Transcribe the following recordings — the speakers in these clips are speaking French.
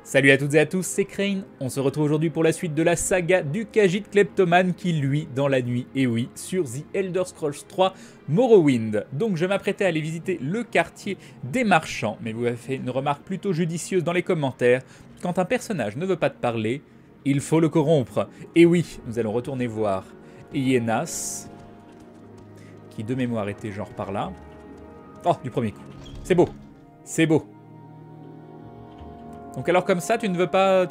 Salut à toutes et à tous, c'est Crane. On se retrouve aujourd'hui pour la suite de la saga du Khajiit kleptomane qui luit dans la nuit, et oui, sur The Elder Scrolls 3 Morrowind. Donc je m'apprêtais à aller visiter le quartier des marchands, mais vous avez fait une remarque plutôt judicieuse dans les commentaires. Quand un personnage ne veut pas te parler, il faut le corrompre. Et oui, nous allons retourner voir Yenas, qui de mémoire était genre par là. Oh, du premier coup. C'est beau. C'est beau. Donc alors comme ça, tu ne veux pas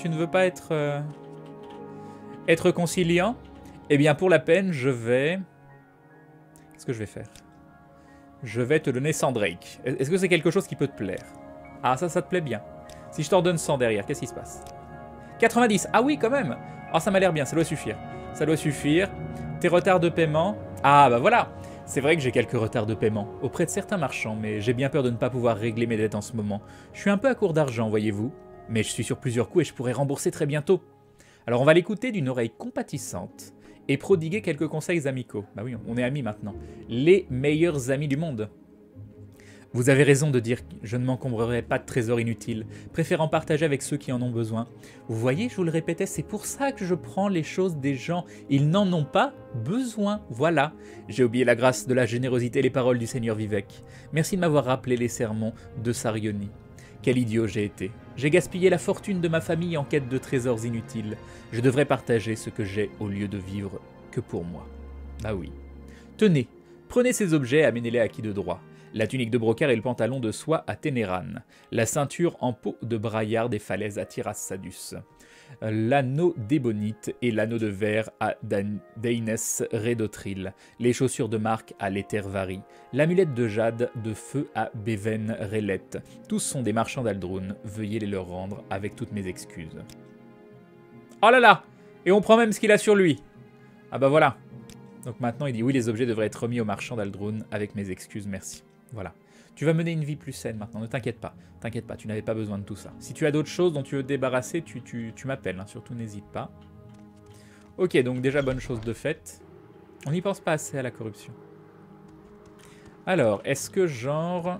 être conciliant? Eh bien pour la peine, je vais... Qu'est-ce que je vais faire? Je vais te donner 100 Drake. Est-ce que c'est quelque chose qui peut te plaire? Ah ça te plaît bien. Si je t'en donne 100 derrière, qu'est-ce qui se passe? 90, ah oui quand même. Ah ça m'a l'air bien, ça doit suffire. Ça doit suffire. Tes retards de paiement... Ah bah voilà. C'est vrai que j'ai quelques retards de paiement auprès de certains marchands, mais j'ai bien peur de ne pas pouvoir régler mes dettes en ce moment. Je suis un peu à court d'argent, voyez-vous. Mais je suis sur plusieurs coups et je pourrais rembourser très bientôt. Alors on va l'écouter d'une oreille compatissante et prodiguer quelques conseils amicaux. Bah oui, on est amis maintenant. Les meilleurs amis du monde. Vous avez raison de dire que je ne m'encombrerai pas de trésors inutiles, préférant partager avec ceux qui en ont besoin. Vous voyez, je vous le répétais, c'est pour ça que je prends les choses des gens. Ils n'en ont pas besoin. Voilà. J'ai oublié la grâce de la générosité et les paroles du Seigneur Vivek. Merci de m'avoir rappelé les sermons de Sarioni. Quel idiot j'ai été. J'ai gaspillé la fortune de ma famille en quête de trésors inutiles. Je devrais partager ce que j'ai au lieu de vivre que pour moi. Bah oui. Tenez, prenez ces objets et amenez-les à qui de droit. La tunique de brocart et le pantalon de soie à Ténéran. La ceinture en peau de braillard des falaises à Tiras-Sadus. L'anneau d'ébonite et l'anneau de verre à Daines Redotril, les chaussures de marque à l'Ethervari, l'amulette de jade de feu à Beven Relet. Tous sont des marchands d'Aldrun, veuillez les leur rendre avec toutes mes excuses. Oh là là! Et on prend même ce qu'il a sur lui. Ah bah voilà. Donc maintenant il dit oui, les objets devraient être remis aux marchands d'Aldrun avec mes excuses, merci. Voilà. Tu vas mener une vie plus saine maintenant, ne t'inquiète pas. T'inquiète pas, tu n'avais pas besoin de tout ça. Si tu as d'autres choses dont tu veux te débarrasser, tu m'appelles, hein, surtout n'hésite pas. Ok, donc déjà bonne chose de faite. On n'y pense pas assez à la corruption. Alors, est-ce que genre...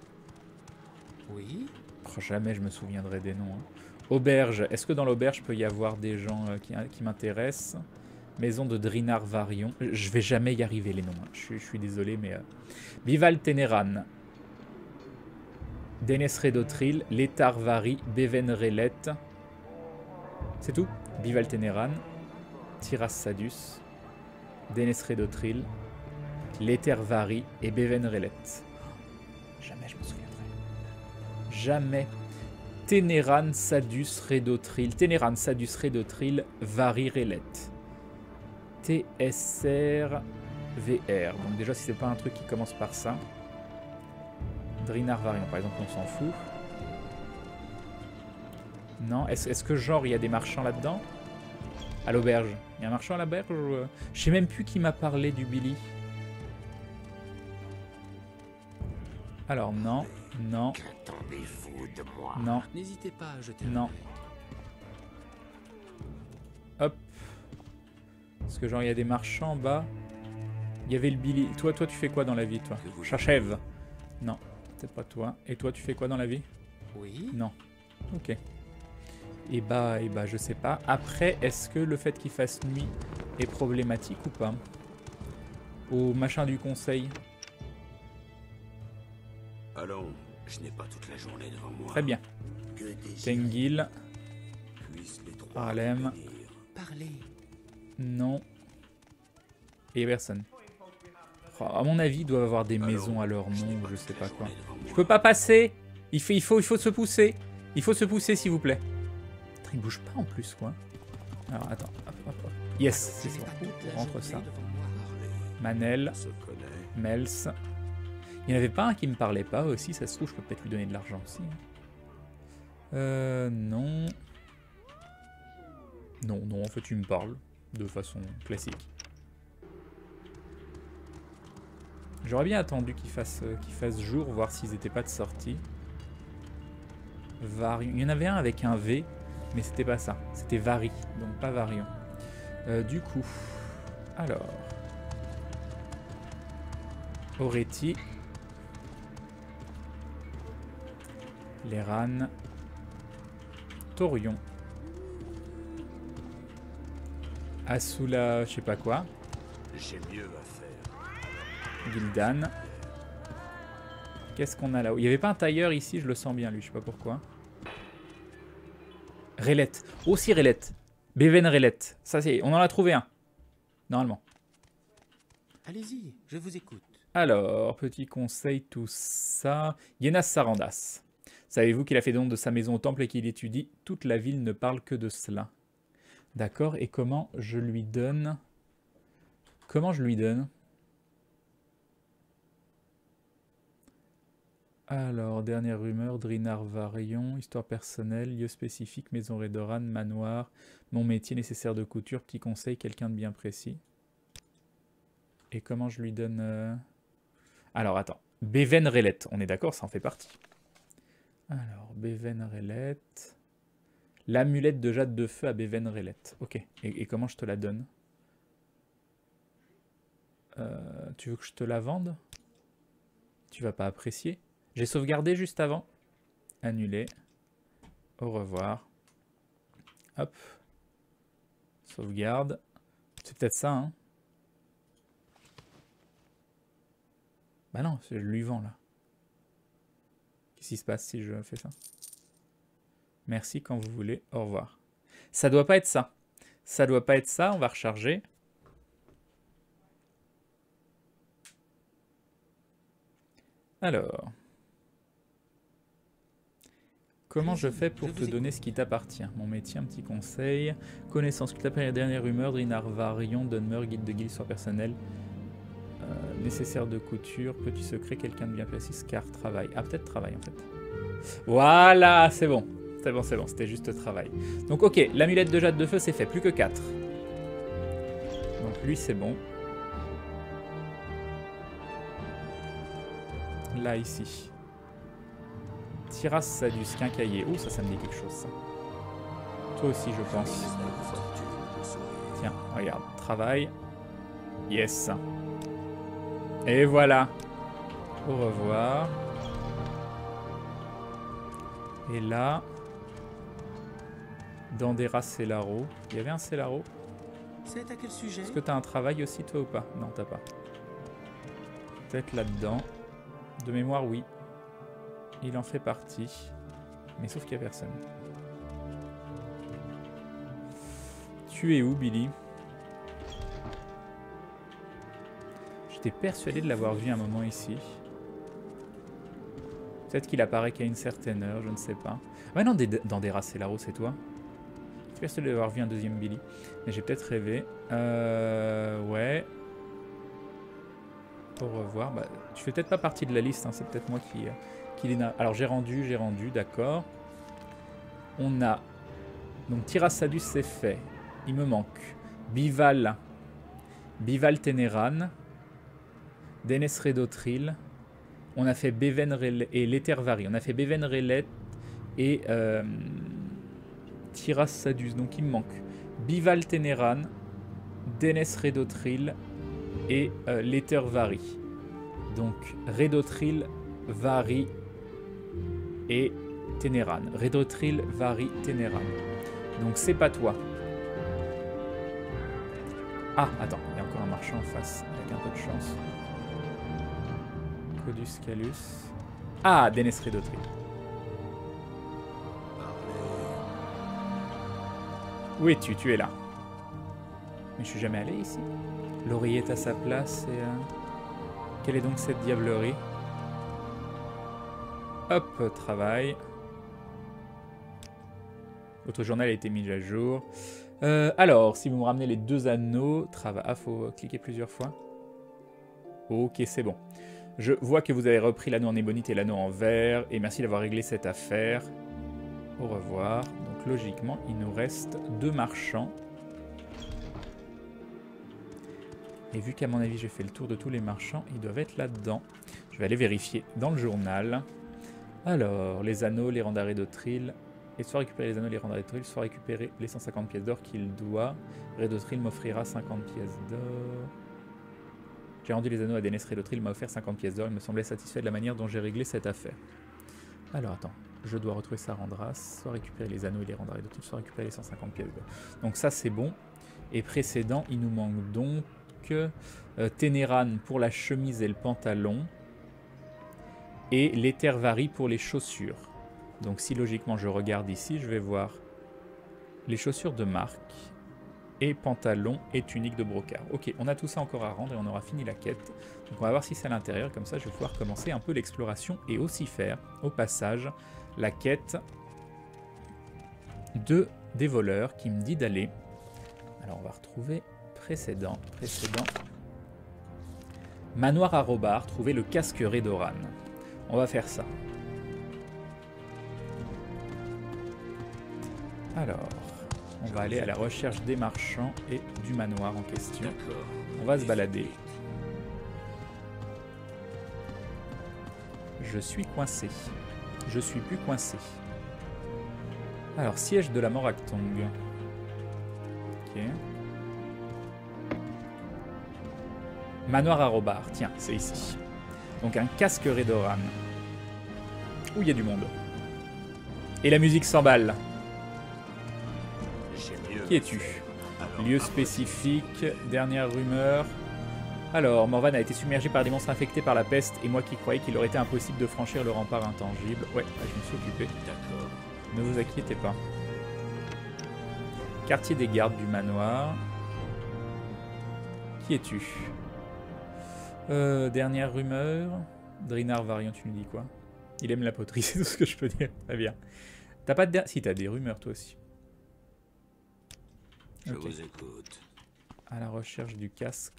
Oui. Oh, jamais je me souviendrai des noms. Hein. Auberge, est-ce que dans l'auberge peut y avoir des gens qui m'intéressent? Maison de Drinar Varion. Je vais jamais y arriver les noms. Hein. Je suis désolé, mais... Bival Ténéran. Daines Redotril, Letarvari, Beven Relet. C'est tout. Bival Ténéran. Tiras-Sadus. Daines Redotril. Letarvari et Beven Relet. Jamais je me souviendrai. Jamais. Ténéran, Sadus, Redotril. Ténéran, Sadus, Redotril, Vari Relet. TSR VR. Donc déjà si c'est pas un truc qui commence par ça. Drinar Variant par exemple on s'en fout. Non, est-ce que genre il y a des marchands là-dedans? À l'auberge. Il y a un marchand à l'auberge ou... Je sais même plus qui m'a parlé du Billy. Alors non, non. Qu'attendez-vous de moi? Non. N'hésitez pas à jeter Non. Hop. Est-ce que genre il y a des marchands en bas? Il y avait le Billy. Toi tu fais quoi dans la vie toi? Chachève. Non, c'est pas toi. Et toi tu fais quoi dans la vie? Oui. Non. Ok. Et bah je sais pas. Après, est-ce que le fait qu'il fasse nuit est problématique ou pas? Au machin du conseil. Allons, je n'ai pas toute la journée devant moi. Très bien. Tengil. Harlem. Parlez. Non. Et personne. Oh, à mon avis, ils doivent avoir des maisons à leur nom ou je sais pas quoi. Je peux pas passer. Il faut se pousser. Il faut se pousser s'il vous plaît. Il bouge pas en plus quoi. Alors attends. Hop, hop, hop. Yes, c'est bon. On rentre ça. Manel. Mels. Il n'y en avait pas un qui me parlait pas aussi. Ça se trouve, je peux peut-être lui donner de l'argent aussi. Non. Non, en fait, tu me parles de façon classique. J'aurais bien attendu qu'il fasse jour, voir s'ils n'étaient pas de sortie. Varion. Il y en avait un avec un V, mais c'était pas ça. C'était Vari, donc pas Varion. Du coup, alors... Oreti. Leran. Torion. Asula, je sais pas quoi. J'ai mieux à faire. Gildan. Qu'est-ce qu'on a là-haut? Il n'y avait pas un tailleur ici, je le sens bien lui, je sais pas pourquoi. Rélette. Aussi Rélette. Beven Rélette. Ça c'est, on en a trouvé un. Normalement. Allez-y, je vous écoute. Alors, petit conseil, tout ça. Yenas Sarandas. Savez-vous qu'il a fait don de sa maison au temple et qu'il étudie? Toute la ville ne parle que de cela. D'accord, et comment je lui donne? Comment je lui donne? Alors, dernière rumeur, Drinar Varion, histoire personnelle, lieu spécifique, maison Redoran, manoir, mon métier nécessaire de couture, petit conseil, quelqu'un de bien précis. Et comment je lui donne Alors, attends. Beven Relette, on est d'accord, ça en fait partie. Alors, Beven Relette. L'amulette de jade de feu à Beven Relette. Ok, et comment je te la donne? Tu veux que je te la vende? Tu vas pas apprécier? J'ai sauvegardé juste avant. Annulé. Au revoir. Hop. Sauvegarde. C'est peut-être ça, hein? Bah non, je lui vends là. Qu'est-ce qui se passe si je fais ça? Merci quand vous voulez. Au revoir. Ça doit pas être ça. Ça doit pas être ça. On va recharger. Alors. Comment je fais pour te donner ce qui t'appartient? Mon métier, un petit conseil. Connaissance, qui t'appelle la dernière rumeur. Drinar Varion, Dunmer, guide de guilde, soit personnel. Nécessaire de couture, petit secret, quelqu'un de bien précis, Scar, travail. Ah, peut-être travail en fait. Voilà, c'est bon. C'est bon, c'est bon, c'était juste travail. Donc ok, l'amulette de jade de feu c'est fait, plus que 4. Donc lui c'est bon. Là ici. Tiras Sadus, quincailler. Oh, ça me dit quelque chose ça. Toi aussi je pense. Tiens, regarde, travail. Yes. Et voilà. Au revoir. Et là, Dandera Cellaro. Il y avait un Cellaro. C'est à quel sujet? Est-ce que tu as un travail aussi, toi, ou pas? Non, t'as pas. Peut-être là-dedans. De mémoire, oui. Il en fait partie. Mais sauf qu'il n'y a personne. Tu es où, Billy? J'étais persuadé de l'avoir vu un moment ici. Peut-être qu'il apparaît qu'à une certaine heure, je ne sais pas. Ouais, non, dans des Racellaro, c'est toi. Je suis persuadé d'avoir vu un deuxième Billy. Mais j'ai peut-être rêvé. Ouais. Au revoir. Bah, tu fais peut-être pas partie de la liste, hein. C'est peut-être moi qui l'ai... Alors, j'ai rendu, d'accord. On a... Donc, Tirasadus, c'est fait. Il me manque Bival. Bival Ténéran. Dénes Redotril. On a fait Beven et l'Ethervari. On a fait Beven Relette et Tiras Sadus. Donc il me manque Bival Ténéran, Dénes Redotril et l'Ethervari. Donc Redotril, Vari et Ténéran. Redotril, Vari, Ténéran. Donc c'est pas toi. Ah, attends, il y a encore un marchand en face avec un peu de chance. Codus Calus. Ah, Dénes Redotril. Où es-tu? Tu es là. Mais je suis jamais allé ici. L'oreiller est à sa place et... Quelle est donc cette diablerie? Hop, travail. Votre journal a été mis à jour. Alors, si vous me ramenez les 2 anneaux... Travail. Ah, faut cliquer plusieurs fois. Ok, c'est bon. Je vois que vous avez repris l'anneau en ébonite et l'anneau en verre. Et merci d'avoir réglé cette affaire. Au revoir. Donc logiquement, il nous reste 2 marchands. Et vu qu'à mon avis, j'ai fait le tour de tous les marchands, ils doivent être là-dedans. Je vais aller vérifier dans le journal. Alors, les anneaux, les rendre à Redotril. Et soit récupérer les anneaux, les rendre à Redotril, soit récupérer les 150 pièces d'or qu'il doit. Redotril m'offrira 50 pièces d'or. J'ai rendu les anneaux à Dénes Redotril, il m'a offert 50 pièces d'or. Il me semblait satisfait de la manière dont j'ai réglé cette affaire. Alors, attends. je dois retrouver Sarandras, soit récupérer les anneaux et les rendre à l'autre, soit récupérer les 150 pièces d'or. Donc ça c'est bon. Et précédent, il nous manque donc Ténéran pour la chemise et le pantalon. Et l'Éthervari pour les chaussures. Donc si logiquement je regarde ici, je vais voir les chaussures de marque et pantalon et tunique de brocart. Ok, on a tout ça encore à rendre et on aura fini la quête. Donc on va voir si c'est à l'intérieur, comme ça je vais pouvoir commencer un peu l'exploration et aussi faire au passage la quête des voleurs qui me dit d'aller. Alors on va retrouver précédent. Manoir à Robard, trouver le casque Redoran. On va faire ça. Alors, on va aller à la recherche des marchands et du manoir en question. On va se balader. Je suis coincé. Je suis plus coincé. Alors, siège de la Moraktong. Ok. Manoir à Robard. Tiens, c'est ici. Donc un casque Redoran. Où il y a du monde. Et la musique s'emballe. Qui es-tu? Lieu spécifique, dernière rumeur. Alors, Morvan a été submergé par des monstres infectés par la peste, et moi qui croyais qu'il aurait été impossible de franchir le rempart intangible. Ouais, je me suis occupé. Ne vous inquiétez pas. Quartier des gardes du manoir. Qui es-tu? Dernière rumeur. Drinar Variant, tu nous dis quoi? Il aime la poterie, c'est tout ce que je peux dire. Très bien. T'as pas de... Si, t'as des rumeurs toi aussi. Je vous écoute. À la recherche du casque.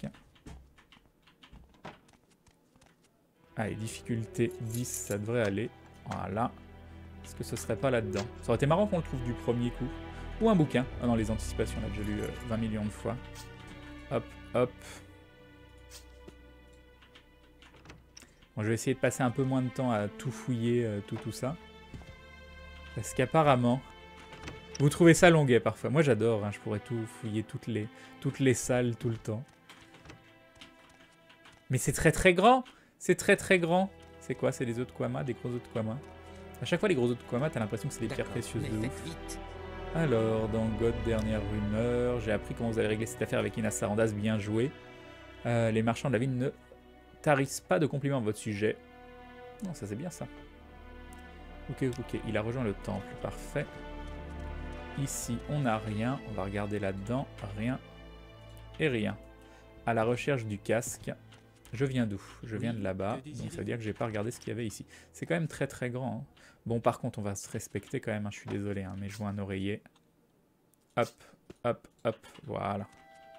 Allez, difficulté 10, ça devrait aller. Voilà. Est-ce que ce serait pas là-dedans? Ça aurait été marrant qu'on le trouve du premier coup. Ou un bouquin. Ah non, les anticipations, on l'a déjà lu 20 millions de fois. Hop, hop. Bon, je vais essayer de passer un peu moins de temps à tout fouiller, tout ça. Parce qu'apparemment... Vous trouvez ça longuet parfois. Moi j'adore, hein, je pourrais tout fouiller, toutes les salles, tout le temps. Mais c'est très très grand. C'est très très grand. C'est quoi? C'est des os de Kwama, des gros os de Kwama. À chaque fois les gros os de Kwama, t'as l'impression que c'est des pierres précieuses de ouf. Vite. Alors, dans God, dernière rumeur, j'ai appris comment vous allez régler cette affaire avec Ina Sarandas, bien joué. Les marchands de la ville ne tarissent pas de compliments à votre sujet. Non, ça c'est bien ça. Ok, il a rejoint le temple, parfait. Ici, on n'a rien. On va regarder là-dedans. Rien et rien. À la recherche du casque. Je viens d'où? Je viens de là-bas. Donc ça veut dire que j'ai pas regardé ce qu'il y avait ici. C'est quand même très très grand. Hein. Bon, par contre, on va se respecter quand même. Hein. Je suis désolé, hein, mais je vois un oreiller. Hop, hop, hop. Voilà.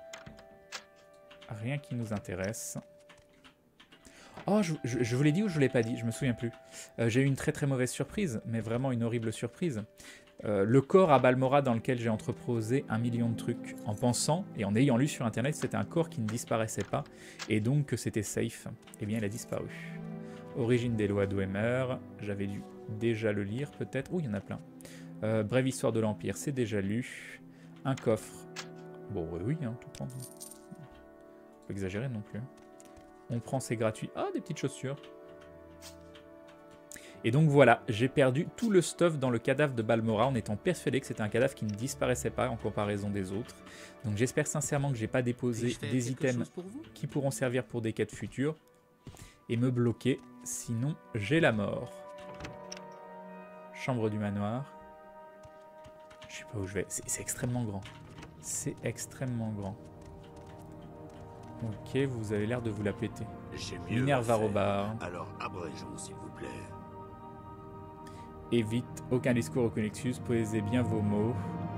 Rien qui nous intéresse. Oh, je vous l'ai dit ou je vous l'ai pas dit? Je me souviens plus. J'ai eu une très très mauvaise surprise, mais vraiment une horrible surprise. Le corps à Balmora dans lequel j'ai entreposé 1 million de trucs en pensant et en ayant lu sur internet c'était un corps qui ne disparaissait pas et donc que c'était safe, eh bien il a disparu. Origine des lois d'Oemer, j'avais dû déjà le lire peut-être, oh il y en a plein. Brève histoire de l'Empire, c'est déjà lu. Un coffre, bon oui, hein, tout prendre. Faut exagérer non plus. On prend, c'est gratuit. Ah, des petites chaussures. Et donc voilà, j'ai perdu tout le stuff dans le cadavre de Balmora en étant persuadé que c'était un cadavre qui ne disparaissait pas en comparaison des autres. Donc j'espère sincèrement que j'ai pas déposé des items qui pourront servir pour des quêtes futures et me bloquer, sinon j'ai la mort. Chambre du manoir. Je sais pas où je vais, c'est extrêmement grand. C'est extrêmement grand. Ok, vous avez l'air de vous la péter. Minerva Robard. Alors abrégeons s'il vous plaît. Évite, aucun discours, aucune excuse, posez bien vos mots.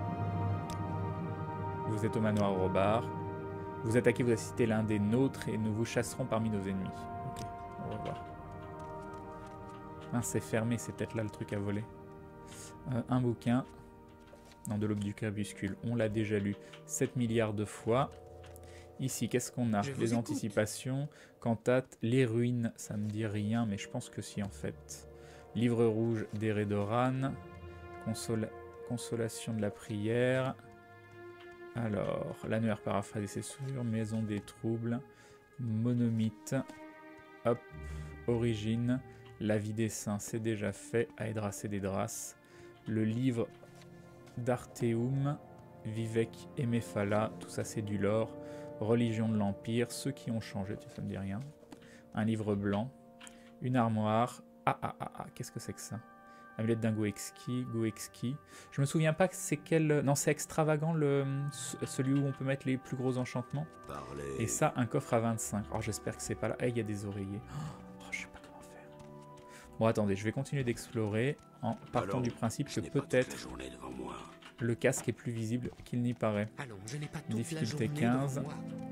Vous êtes au manoir Robard. Vous attaquez, vous assistez l'un des nôtres et nous vous chasserons parmi nos ennemis. Ok, on va voir. Ah, c'est fermé, c'est peut-être là le truc à voler. Un bouquin. Non, de l'aube du crépuscule. On l'a déjà lu 7 milliards de fois. Ici, qu'est-ce qu'on a? Les anticipations. Cantate, les ruines, ça me dit rien, mais je pense que si en fait. Livre rouge d'Eredoran. Consolation de la prière. Alors, l'annuaire paraphrasé, c'est sûr. Maison des troubles. Monomythe. Hop. Origine. La vie des saints, c'est déjà fait. Aedras et Dédras. Le livre d'Arteum, Vivek et Mephala. Tout ça, c'est du lore. Religion de l'Empire. Ceux qui ont changé, ça me dit rien. Un livre blanc. Une armoire. Qu'est-ce que c'est que ça? Amulette d'un Goexki. Je me souviens pas que c'est quel... Non, c'est extravagant, celui où on peut mettre les plus gros enchantements. Et ça, un coffre à 25. Alors j'espère que c'est pas là. Il y a des oreillers. Je sais pas comment faire. Bon, attendez, je vais continuer d'explorer en partant du principe que peut-être le casque est plus visible qu'il n'y paraît. Difficulté 15.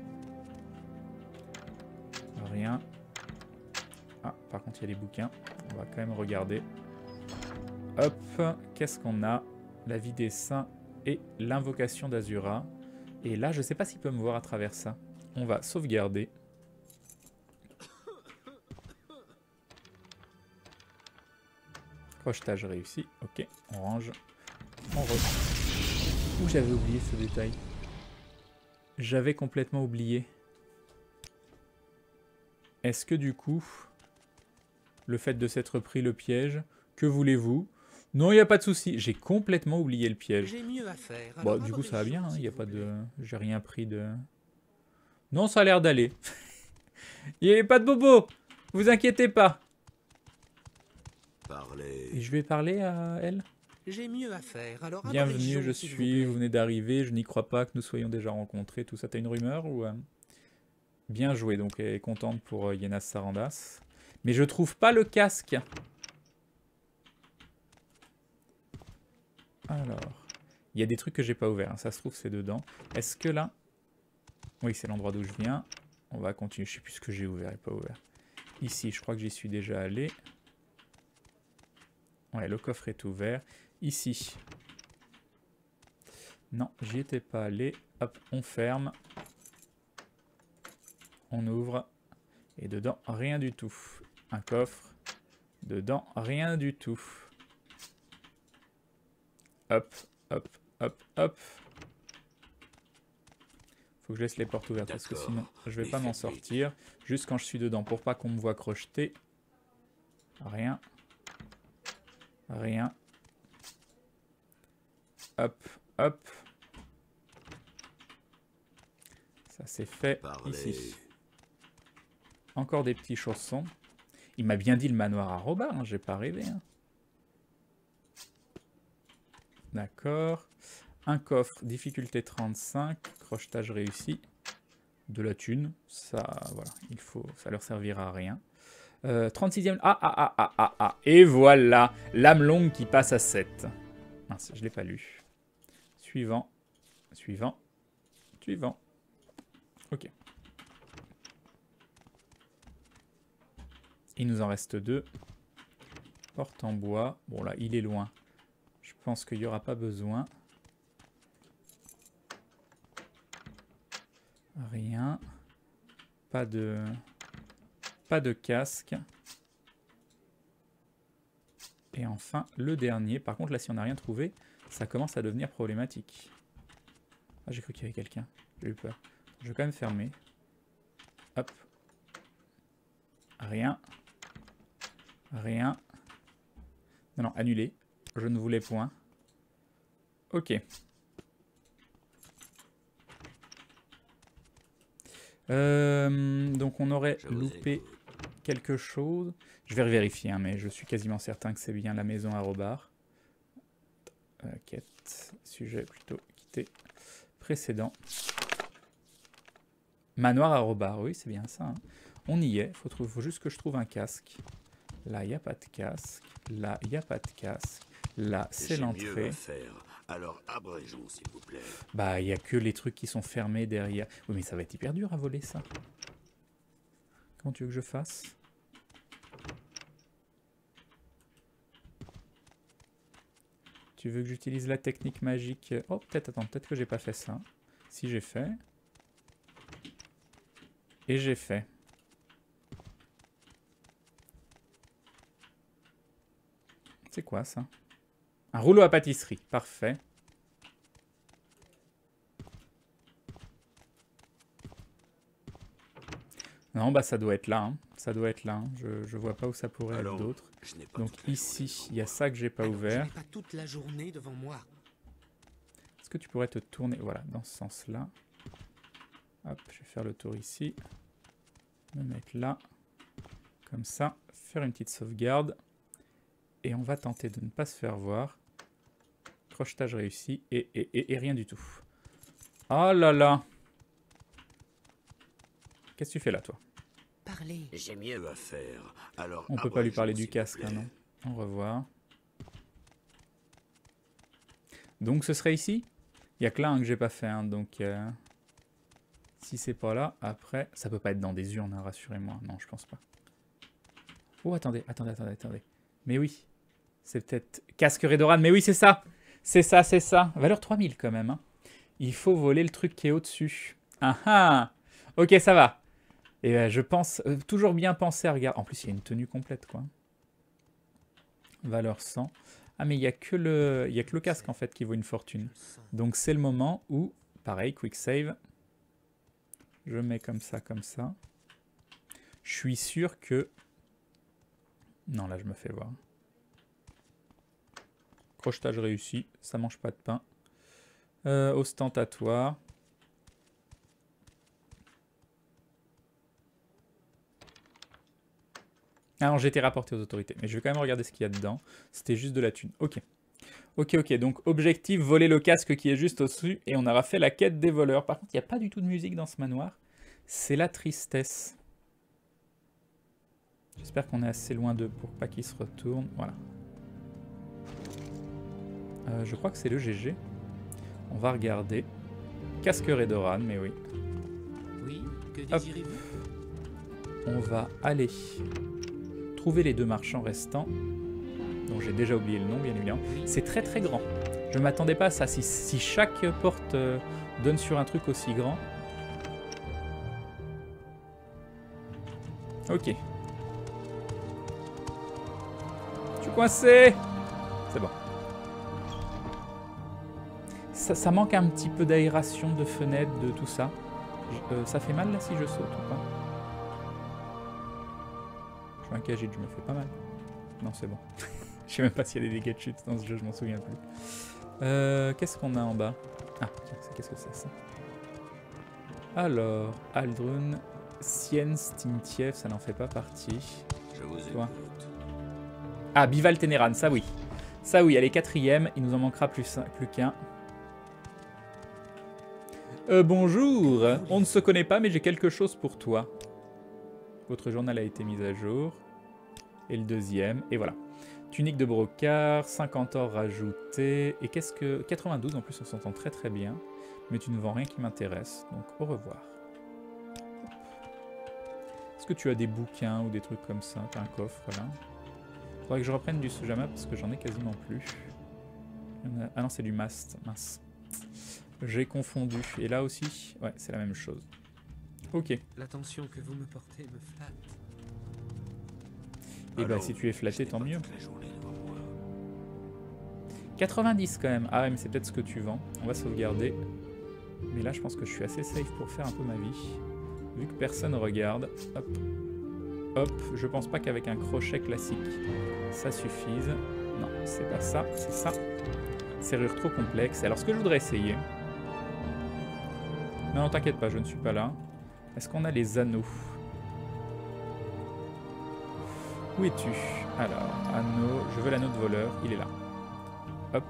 Rien. Ah, par contre, il y a les bouquins. On va quand même regarder. Hop, qu'est-ce qu'on a? La vie des saints et l'invocation d'Azura. Et là, je ne sais pas s'il peut me voir à travers ça. On va sauvegarder. Crochetage réussi. Ok, on range. On re... Ouh, j'avais oublié ce détail. J'avais complètement oublié. Est-ce que du coup, le fait de s'être pris le piège, que voulez-vous? Non, il n'y a pas de souci. J'ai complètement oublié le piège. J'ai mieux à faire. Bon, du coup, ça va bien. Il n'y a pas de... J'ai rien pris de... Non, ça a l'air d'aller. Il n'y avait pas de bobo. Vous inquiétez pas. Et je vais parler à elle. J'ai mieux à faire. Alors bienvenue, je suis. Vous venez d'arriver. Je n'y crois pas que nous soyons déjà rencontrés. Tout ça, t'as une rumeur ou... Bien joué. Donc, elle est contente pour Yenas Sarandas. Mais je trouve pas le casque. Alors, il y a des trucs que j'ai pas ouverts. Hein. Ça se trouve, c'est dedans. Est-ce que là... Oui, c'est l'endroit d'où je viens. On va continuer. Je sais plus ce que j'ai ouvert et pas ouvert. Ici, je crois que j'y suis déjà allé. Ouais, le coffre est ouvert. Ici. Non, j'y étais pas allé. Hop, on ferme. On ouvre. Et dedans, rien du tout. Un coffre. Dedans, rien du tout. Hop, hop, hop, hop. Faut que je laisse les portes ouvertes parce que sinon, je vais pas m'en sortir. Juste quand je suis dedans pour pas qu'on me voit crocheter. Rien. Rien. Hop, hop. Ça c'est fait ici. Encore des petits chaussons. Il m'a bien dit le manoir à Robard, hein, j'ai pas rêvé. Hein. D'accord. Un coffre, difficulté 35, crochetage réussi. De la thune, ça, voilà, ça leur servira à rien. 36e, et voilà, lame longue qui passe à 7. Mince, je l'ai pas lu. Suivant, suivant, suivant. Ok. Il nous en reste 2. Porte en bois. Bon là, il est loin. Je pense qu'il n'y aura pas besoin. Rien. Pas de casque. Et enfin, le dernier. Par contre, là, si on n'a rien trouvé, ça commence à devenir problématique. Ah, j'ai cru qu'il y avait quelqu'un. J'ai eu peur. Je vais quand même fermer. Hop. Rien. Rien. Non, non, annulé. Je ne voulais point. Ok. Donc on aurait loupé quelque chose. Je vais vérifier, hein, mais je suis quasiment certain que c'est bien la maison à Robard. Quête, sujet plutôt quitté. Précédent. Manoir à Robard, oui, c'est bien ça. Hein. On y est, faut juste que je trouve un casque. Là, il n'y a pas de casque. Là, il n'y a pas de casque. Là, c'est l'entrée. Alors abrégeons, s'il vous plaît. Bah, il n'y a que les trucs qui sont fermés derrière. Oui, mais ça va être hyper dur à voler, ça. Comment tu veux que je fasse? Tu veux que j'utilise la technique magique? Oh, peut-être, attends, peut-être que j'ai pas fait ça. Si j'ai fait. Et j'ai fait. C'est quoi, ça? Un rouleau à pâtisserie, parfait. Non, bah ça doit être là. Hein. Ça doit être là. Hein. Je vois pas où ça pourrait être Allons, d'autre. je n'ai pas Donc toute la ici, journée il y a ça que j'ai pas Alors, ouvert. Je n'ai pas toute la journée devant moi. Est-ce que tu pourrais te tourner? Voilà, dans ce sens-là. Hop, je vais faire le tour ici. Me mettre là. Comme ça. Faire une petite sauvegarde. Et on va tenter de ne pas se faire voir. Crochetage réussi. Et rien du tout. Oh là là! Qu'est-ce que tu fais là, toi? Parlez. J'ai mieux à faire. Alors, On peut pas lui abrégeons, parler du s'il vous casque, plaît. hein, non? Au revoir. Donc ce serait ici? Il y a que là hein, que j'ai pas fait, hein, donc... si c'est pas là, après... Ça peut pas être dans des urnes, hein, rassurez-moi. Non, je pense pas. Oh, attendez. Mais oui. C'est peut-être... Casque Redoran, mais oui, c'est ça! C'est ça. Valeur 3000 quand même, hein. Il faut voler le truc qui est au-dessus. Ah ah! Ok, ça va. Et je pense... toujours bien penser à regarder... En plus, il y a une tenue complète, quoi. Valeur 100. Ah, mais il n'y a que le casque, en fait, qui vaut une fortune. Donc, c'est le moment où... Pareil, quick save. Je mets comme ça. Je suis sûr que... Non, là, je me fais voir. Crochetage réussi. Ça mange pas de pain. Ostentatoire. Alors, j'ai été rapporté aux autorités. Mais je vais quand même regarder ce qu'il y a dedans. C'était juste de la thune. Ok. Donc, objectif, voler le casque qui est juste au-dessus. Et on aura fait la quête des voleurs. Par contre, il n'y a pas du tout de musique dans ce manoir. C'est la tristesse. J'espère qu'on est assez loin d'eux pour pas qu'ils se retournent. Voilà. Je crois que c'est le GG. On va regarder. Casque Redoran, mais oui. Oui, que désirez-vous? On va aller trouver les deux marchands restants, dont j'ai déjà oublié le nom, bien évidemment. C'est très très grand. Je ne m'attendais pas à ça. Si chaque porte donne sur un truc aussi grand. Ok. Je suis coincé. C'est bon. Ça manque un petit peu d'aération, de fenêtre, de tout ça. Ça fait mal là si je saute ou pas? Je suis un Khajiit, je me fais pas mal. Non, c'est bon. Je sais même pas s'il y a des dégâts de chute dans ce jeu, je m'en souviens plus. Qu'est-ce qu'on a en bas? Ah, tiens, qu'est-ce que c'est ça? Alors, Aldrun, Sien, Stintiev, ça n'en fait pas partie. Je vous Toi. écoute. Ah, Bival Ténéran, ça oui. Ça oui, elle est 4ème, il nous en manquera plus qu'un. Bonjour, on ne se connaît pas mais j'ai quelque chose pour toi. Votre journal a été mis à jour. Et le deuxième, et voilà. Tunique de brocart, 50 or rajouté. Et qu'est-ce que... 92 en plus, on s'entend très très bien. Mais tu ne vends rien qui m'intéresse, donc au revoir. Est-ce que tu as des bouquins ou des trucs comme ça? T'as un coffre là. Faudrait que je reprenne du Sujama parce que j'en ai quasiment plus. Ah non, c'est du mast, mince. J'ai confondu. Et là aussi, ouais, c'est la même chose. Ok. L'attention que vous me portez me flatte. Et bah Allons, si tu es je flatté, n'ai tant pas mieux. toute la journée devant moi. 90 quand même. Ah ouais, mais c'est peut-être ce que tu vends. On va sauvegarder. Mais là, je pense que je suis assez safe pour faire un peu ma vie. Vu que personne regarde. Hop. Hop. Je pense pas qu'avec un crochet classique, ça suffise. Non, c'est pas ça. C'est ça. Serrure trop complexe. Alors, ce que je voudrais essayer... Non, t'inquiète pas, je ne suis pas là. Est-ce qu'on a les anneaux? Où es-tu? Alors, anneau... Je veux l'anneau de voleur. Il est là. Hop.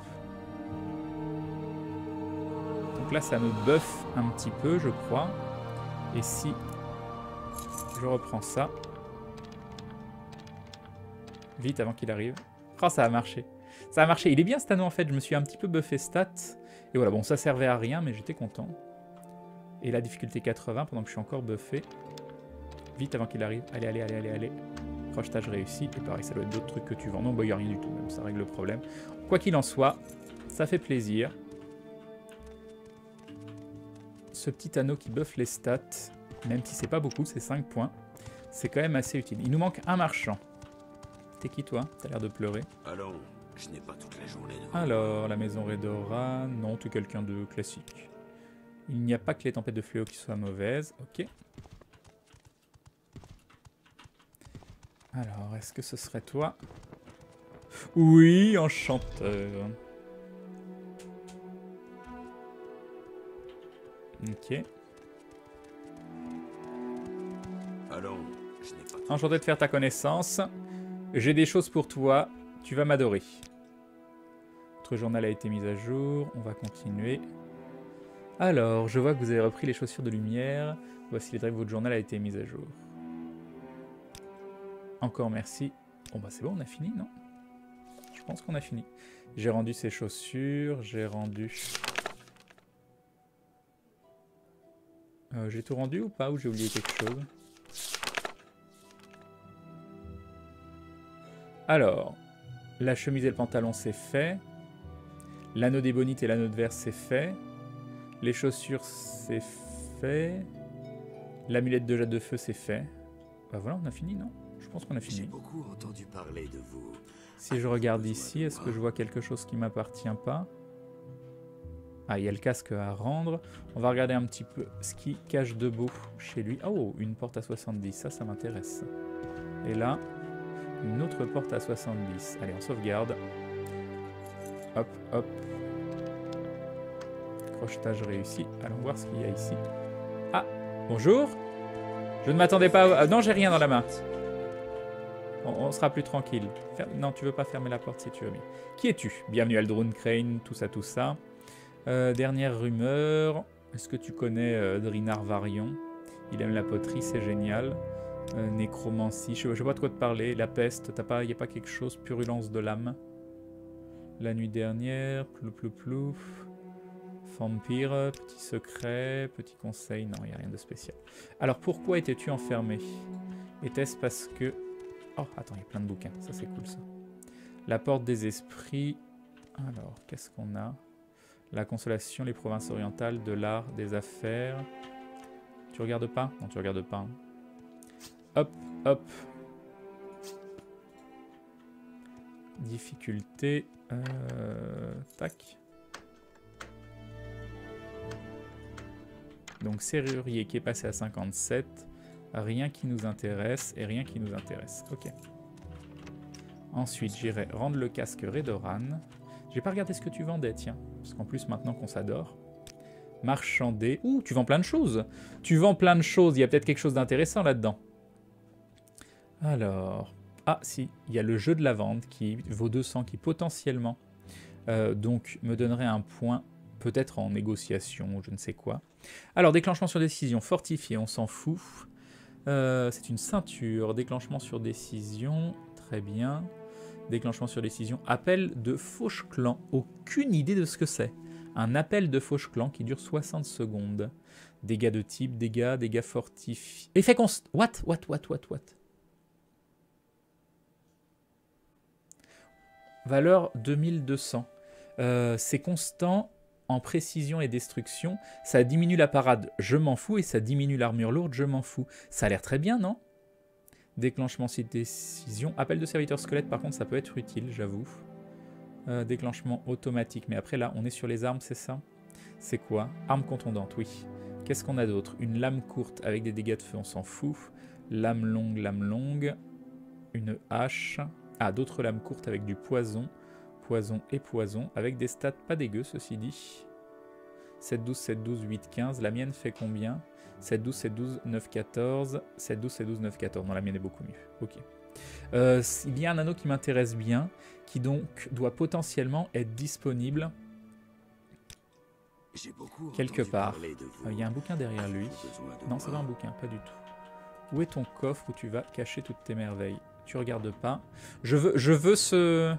Donc là, ça me buff un petit peu, je crois. Et si je reprends ça... Vite, avant qu'il arrive. Oh, ça a marché. Ça a marché. Il est bien cet anneau, en fait. Je me suis un petit peu buffé stats. Et voilà, bon, ça servait à rien, mais j'étais content. Et la difficulté 80, pendant que je suis encore buffé. Vite, avant qu'il arrive. Allez, allez, allez, allez, allez. Crochetage réussi. Et pareil, ça doit être d'autres trucs que tu vends. Non, bah, il n'y a rien du tout, même. Ça règle le problème. Quoi qu'il en soit, ça fait plaisir. Ce petit anneau qui buffe les stats, même si c'est pas beaucoup, c'est 5 points, c'est quand même assez utile. Il nous manque un marchand. T'es qui, toi? T'as l'air de pleurer. Allons, je n'ai pas toute la journée devant moi. Alors, la maison Redora, non, t'es quelqu'un de classique. Il n'y a pas que les tempêtes de fléau qui soient mauvaises, ok. Alors, est-ce que ce serait toi? Oui, enchanteur. Ok. Allons, je n'ai pas tout... Enchanté de faire ta connaissance. J'ai des choses pour toi. Tu vas m'adorer. Votre journal a été mis à jour. On va continuer. Alors, je vois que vous avez repris les chaussures de lumière. Voici les drives. Votre journal a été mis à jour. Encore merci. Bon bah c'est bon, on a fini, non? Je pense qu'on a fini. J'ai rendu ces chaussures. J'ai rendu... j'ai tout rendu ou pas? Ou j'ai oublié quelque chose? Alors, la chemise et le pantalon, c'est fait. L'anneau d'ébonite et l'anneau de verre, c'est fait. Les chaussures, c'est fait. L'amulette de jade de feu, c'est fait. Bah voilà, on a fini, non? Je pense qu'on a J'ai fini. beaucoup entendu parler de vous. Si je regarde ici, est-ce que je vois quelque chose qui m'appartient pas? Ah, il y a le casque à rendre. On va regarder un petit peu ce qui cache debout chez lui. Oh, une porte à 70, ça m'intéresse. Et là, une autre porte à 70. Allez, on sauvegarde. Hop, hop. Crochetage réussi. Allons voir ce qu'il y a ici. Ah, bonjour. Je ne m'attendais pas à... non, j'ai rien dans la main. On sera plus tranquille. Non, tu veux pas fermer la porte si tu veux bien. Qui es-tu? Bienvenue Aldrun Crane, tout ça, tout ça. Dernière rumeur. Est-ce que tu connais Drinar Varion? Il aime la poterie, c'est génial. Nécromancie, je sais pas de quoi te parler. La peste, il n'y a pas quelque chose? Purulence de l'âme. La nuit dernière, plouf. Vampire, petit secret, petit conseil. Non, il n'y a rien de spécial. Alors, pourquoi étais-tu enfermé? Était-ce parce que... Oh, attends, il y a plein de bouquins. Ça, c'est cool, ça. La porte des esprits. Alors, qu'est-ce qu'on a? La consolation, les provinces orientales, de l'art, des affaires. Tu regardes pas? Non, tu regardes pas. Hein. Hop, hop. Difficulté. Tac. Donc, serrurier qui est passé à 57. Rien qui nous intéresse et rien qui nous intéresse. Ok. Ensuite, j'irai rendre le casque Redoran. J'ai pas regardé ce que tu vendais, tiens. Parce qu'en plus, maintenant qu'on s'adore. Marchander. Ouh, tu vends plein de choses. Tu vends plein de choses. Il y a peut-être quelque chose d'intéressant là-dedans. Alors. Ah, si. Il y a le jeu de la vente qui vaut 200, qui potentiellement donc me donnerait un point. Peut-être en négociation ou je ne sais quoi. Alors, déclenchement sur décision. Fortifié, on s'en fout. C'est une ceinture. Déclenchement sur décision. Très bien. Déclenchement sur décision. Appel de Fauche Clan. Aucune idée de ce que c'est. Un appel de Fauche Clan qui dure 60 secondes. Dégâts de type, dégâts fortifiés. Effet constant. What? Valeur 2200. C'est constant en précision et destruction. Ça diminue la parade, je m'en fous. Et ça diminue l'armure lourde, je m'en fous. Ça a l'air très bien, non? Déclenchement sur décision. Appel de serviteur squelette, par contre, ça peut être utile, j'avoue. Déclenchement automatique. Mais après, là, on est sur les armes, c'est ça? C'est quoi? Arme contondante, oui. Qu'est-ce qu'on a d'autre? Une lame courte avec des dégâts de feu, on s'en fout. Lame longue. Une hache. Ah, d'autres lames courtes avec du poison. Poison et poison. Avec des stats pas dégueux, ceci dit. 7-12, 7-12, 8-15. La mienne fait combien? 7-12, 7-12, 9-14. 7-12, 7-12, 9-14. Non, la mienne est beaucoup mieux. Ok. Il y a un anneau qui m'intéresse bien, qui donc doit potentiellement être disponible quelque part. Il y a un bouquin derrière lui. Non, c'est pas un bouquin, pas du tout. Où est ton coffre où tu vas cacher toutes tes merveilles? Tu regardes pas. Je veux ce...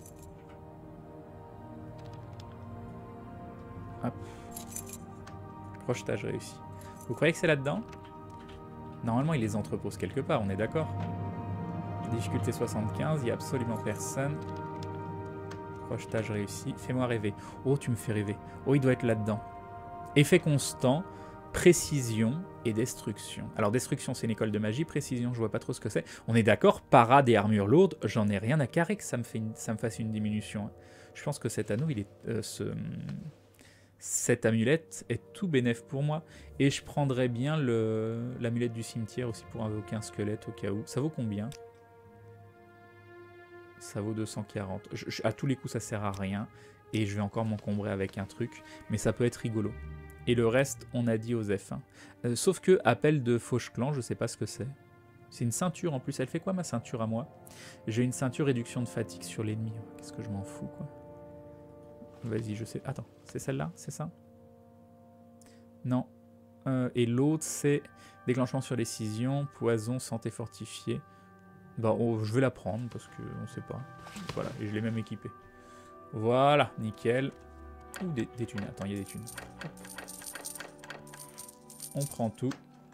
Hop. Crochetage réussi. Vous croyez que c'est là-dedans? Normalement, il les entrepose quelque part, on est d'accord? Difficulté 75, il n'y a absolument personne. Crochetage réussi. Fais-moi rêver. Oh, tu me fais rêver. Oh, il doit être là-dedans. Effet constant, précision et destruction. Alors, destruction, c'est une école de magie. Précision, je vois pas trop ce que c'est. On est d'accord, parade et armure lourde, j'en ai rien à carrer que ça me fasse une diminution. Je pense que cet anneau, il est... Cette amulette est tout bénef pour moi. Et je prendrais bien l'amulette du cimetière aussi pour invoquer un squelette au cas où. Ça vaut combien? Ça vaut 240. À tous les coups, ça sert à rien. Et je vais encore m'encombrer avec un truc. Mais ça peut être rigolo. Et le reste, on a dit aux F1. Sauf que appel de Fauche-Clan, je sais pas ce que c'est. C'est une ceinture en plus. Elle fait quoi ma ceinture à moi? J'ai une ceinture réduction de fatigue sur l'ennemi. Qu'est-ce que je m'en fous quoi. Vas-y, je sais. Attends, c'est celle-là? C'est ça? Non. Et l'autre, c'est déclenchement sur décision, poison, santé fortifiée. Bah, je vais la prendre parce qu'on sait pas. Voilà, et je l'ai même équipée. Voilà, nickel. Ou des thunes. Attends, il y a des thunes. On prend tout.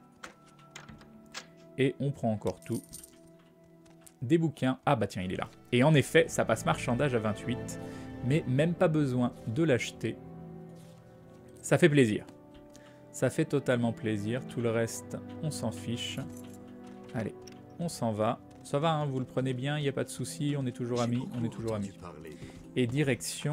Et on prend encore tout. Des bouquins. Ah bah tiens, il est là. Et en effet, ça passe marchandage à 28. Mais même pas besoin de l'acheter. Ça fait plaisir. Ça fait totalement plaisir. Tout le reste, on s'en fiche. Allez, on s'en va. Ça va, hein, vous le prenez bien, il n'y a pas de souci. On est toujours amis, on est toujours amis. Et direction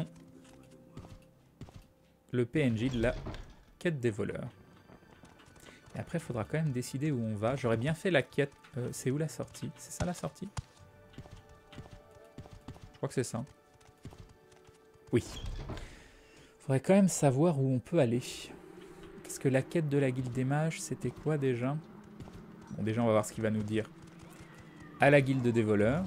le PNJ de la quête des voleurs. Et après, il faudra quand même décider où on va. J'aurais bien fait la quête... c'est où la sortie? C'est ça la sortie? Je crois que c'est ça. Oui. Il faudrait quand même savoir où on peut aller. Parce que la quête de la guilde des mages, c'était quoi déjà? Bon, déjà, on va voir ce qu'il va nous dire. À la guilde des voleurs.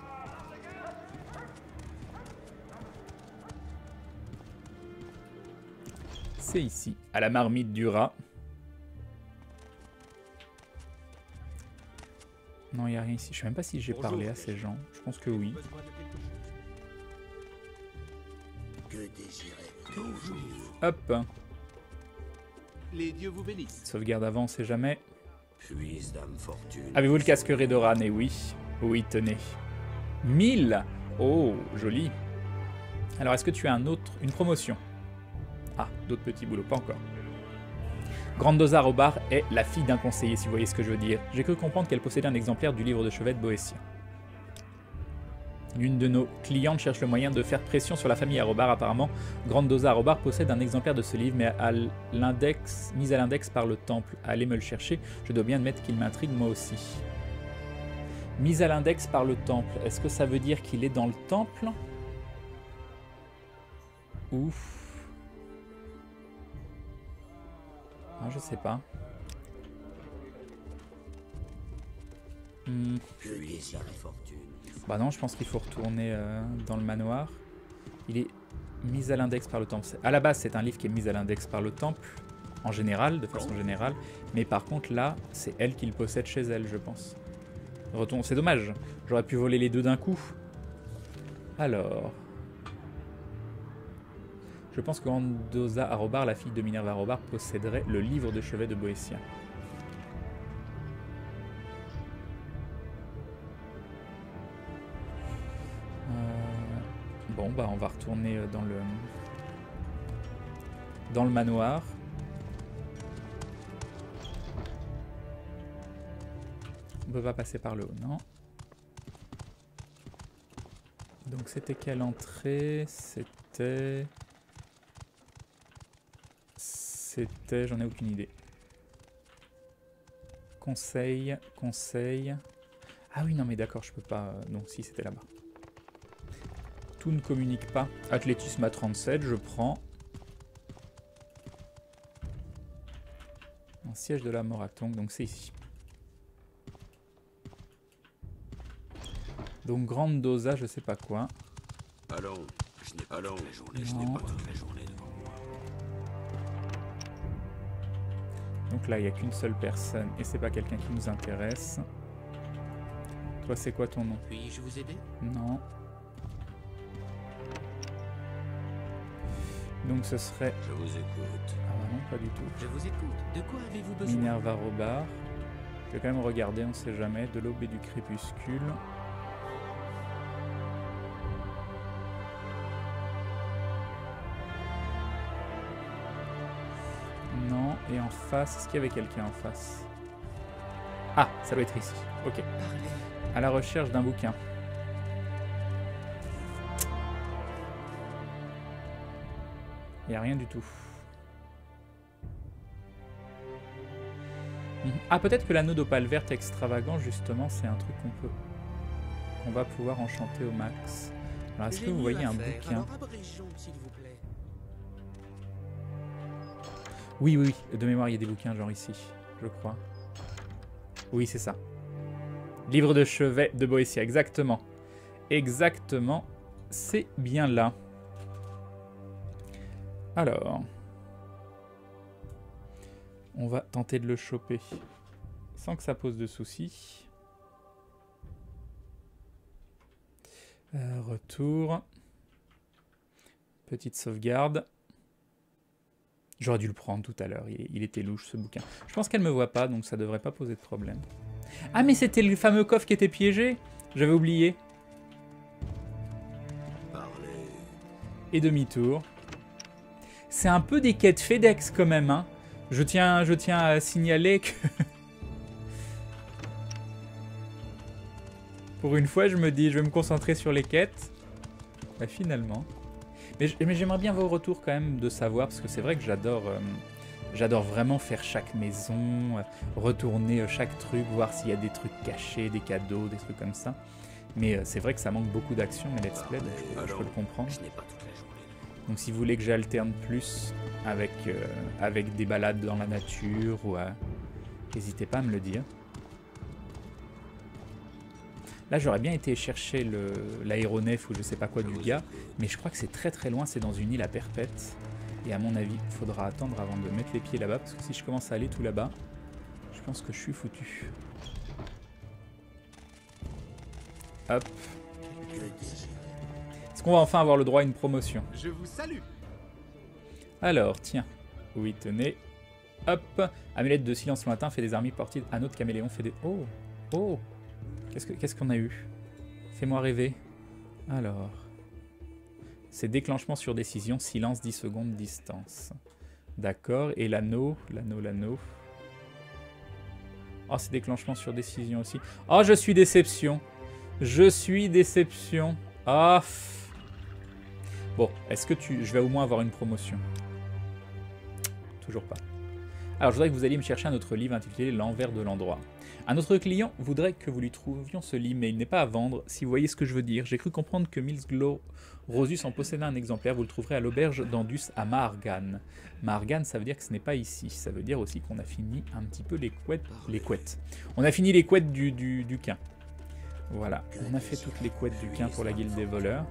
C'est ici, à la marmite du rat. Non, il n'y a rien ici. Je ne sais même pas si j'ai parlé à ces gens. Je pense que oui. Hop. Les dieux vous bénissent. Sauvegarde avant, on sait jamais. Avez-vous le casque Redoran? Eh oui. Oui, tenez. 1000. Oh, joli. Alors, est-ce que tu as une promotion? Ah, d'autres petits boulots, pas encore. Grandosa Robar est la fille d'un conseiller, si vous voyez ce que je veux dire. J'ai cru comprendre qu'elle possédait un exemplaire du livre de chevet de Boétien. L'une de nos clientes cherche le moyen de faire pression sur la famille Arobar. Apparemment, Grandosa Arobar possède un exemplaire de ce livre, mais mis à l'index par le temple. Allez me le chercher, je dois bien admettre qu'il m'intrigue moi aussi. Mis à l'index par le temple, est-ce que ça veut dire qu'il est dans le temple? Ouf. Ah, je sais pas. Bah non, je pense qu'il faut retourner dans le manoir. Il est mis à l'index par le temple. À la base, c'est un livre qui est mis à l'index par le temple, en général, de façon générale. Mais par contre, là, c'est elle qui le possède chez elle, je pense. Retourne, c'est dommage. J'aurais pu voler les deux d'un coup. Alors... Je pense que Grandosa Arobar, la fille de Minerva Arobar, posséderait le livre de chevet de Boétien. Bon, bah on va retourner dans le manoir. On peut pas passer par le haut, non? Donc c'était quelle entrée? C'était, j'en ai aucune idée. Conseil. Ah oui, non mais d'accord, je peux pas... Non, si, c'était là-bas. Tout ne communique pas. Athlétisme à 37, je prends. Un siège de la Moratongue, donc c'est ici. Donc grande dosa, je sais pas quoi. Allons, je n'ai pas toute la journée, je n'ai pas toute la journée devant moi. Donc là, il n'y a qu'une seule personne et c'est pas quelqu'un qui nous intéresse. Toi, c'est quoi ton nom? Puis-je vous aider? Non. Donc ce serait... Je vous écoute. Ah bah non, pas du tout. Je vous écoute. De quoi avez-vous besoin? Minerva Robar. Je vais quand même regarder, on sait jamais. De l'aube et du crépuscule. Non, et en face, est-ce qu'il y avait quelqu'un en face? Ah, ça doit être ici. Ok. Parlez. À la recherche d'un bouquin. Il n'y a rien du tout. Ah, peut-être que l'anneau d'opale verte extravagant, justement, c'est un truc qu'on peut... qu'on va pouvoir enchanter au max. Alors, est-ce que J'ai vous mieux voyez à un faire. bouquin? Alors, abrégeons, s'il vous plaît. Oui, oui, oui, de mémoire, il y a des bouquins genre ici, je crois. Oui, c'est ça. Livre de chevet de Boétia, exactement. Exactement, c'est bien là. Alors, on va tenter de le choper sans que ça pose de soucis. Retour. Petite sauvegarde. J'aurais dû le prendre tout à l'heure, il était louche ce bouquin. Je pense qu'elle me voit pas, donc ça devrait pas poser de problème. Ah mais c'était le fameux coffre qui était piégé. J'avais oublié. Parlez. Et demi-tour. C'est un peu des quêtes FedEx quand même, hein. Je tiens à signaler que... Pour une fois, je me dis, je vais me concentrer sur les quêtes. Bah finalement... Mais j'aimerais bien vos retours quand même de savoir, parce que c'est vrai que j'adore vraiment faire chaque maison, retourner chaque truc, voir s'il y a des trucs cachés, des cadeaux, des trucs comme ça. Mais c'est vrai que ça manque beaucoup d'action, mes let's play, donc je peux le comprendre. Je n'ai pas toute la journée. Donc si vous voulez que j'alterne plus avec des balades dans la nature, ou n'hésitez pas à me le dire. Là, j'aurais bien été chercher l'aéronef ou je sais pas quoi du gars, mais je crois que c'est très très loin, c'est dans une île à perpète. Et à mon avis, il faudra attendre avant de mettre les pieds là-bas, parce que si je commence à aller tout là-bas, je pense que je suis foutu. Hop. Est-ce qu'on va enfin avoir le droit à une promotion? Je vous salue. Alors, tiens. Oui, tenez. Hop. Amulette de silence lointain fait des armies portées. Anneau de caméléon fait des... Oh. Oh. Qu'est-ce qu'on a eu? Fais-moi rêver. Alors. C'est déclenchement sur décision, silence 10 secondes, distance. D'accord. Et l'anneau. Oh, c'est déclenchement sur décision aussi. Oh, je suis déception. Je suis déception. Ah. Bon, est-ce que je vais au moins avoir une promotion? Toujours pas. Alors, je voudrais que vous alliez me chercher un autre livre intitulé L'envers de l'endroit. Un autre client voudrait que vous lui trouvions ce livre, mais il n'est pas à vendre, si vous voyez ce que je veux dire. J'ai cru comprendre que Mills Rosus en possédait un exemplaire. Vous le trouverez à l'auberge d'Andus à Maargan. Maargan, ça veut dire que ce n'est pas ici. Ça veut dire aussi qu'on a fini un petit peu les couettes. On a fini les couettes du quin. Voilà, on a fait toutes les couettes du quin pour la guilde des voleurs.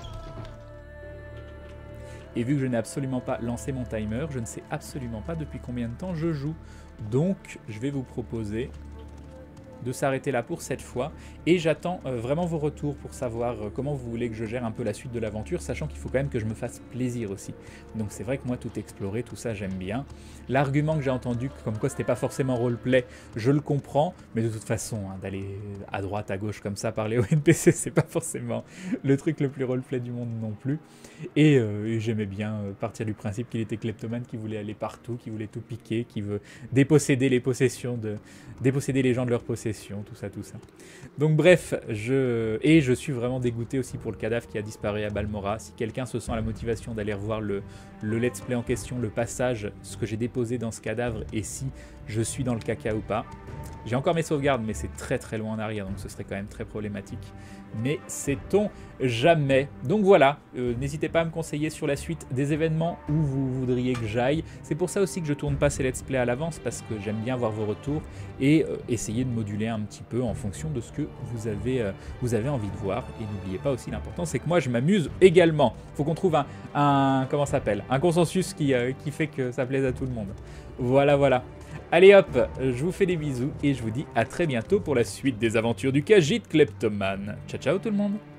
Et vu que je n'ai absolument pas lancé mon timer, je ne sais absolument pas depuis combien de temps je joue. Donc, je vais vous proposer de s'arrêter là pour cette fois. Et j'attends vraiment vos retours pour savoir comment vous voulez que je gère un peu la suite de l'aventure, sachant qu'il faut quand même que je me fasse plaisir aussi. Donc c'est vrai que moi, tout explorer, tout ça, j'aime bien. L'argument que j'ai entendu, comme quoi c'était pas forcément roleplay, je le comprends. Mais de toute façon, hein, d'aller à droite, à gauche comme ça, parler au NPC, c'est pas forcément le truc le plus roleplay du monde non plus. Et j'aimais bien partir du principe qu'il était kleptomane, qui voulait aller partout, qui voulait tout piquer, qui veut déposséder les possessions déposséder les gens de leurs possessions, tout ça. Donc bref, je suis vraiment dégoûté aussi pour le cadavre qui a disparu à Balmora. Si quelqu'un se sent la motivation d'aller revoir le let's play en question, le passage, ce que j'ai déposé dans ce cadavre, et si je suis dans le caca ou pas. J'ai encore mes sauvegardes, mais c'est très très loin en arrière, donc ce serait quand même très problématique. Mais sait-on jamais. Donc voilà, n'hésitez pas à me conseiller sur la suite des événements où vous voudriez que j'aille. C'est pour ça aussi que je tourne pas ces let's play à l'avance, parce que j'aime bien voir vos retours et essayer de moduler un petit peu en fonction de ce que vous avez envie de voir. Et n'oubliez pas aussi, l'important c'est que moi je m'amuse également. Faut qu'on trouve un comment ça s'appelle, un consensus qui fait que ça plaise à tout le monde. Voilà. Allez hop, je vous fais des bisous et je vous dis à très bientôt pour la suite des aventures du Khajiit Kleptomane. Ciao tout le monde.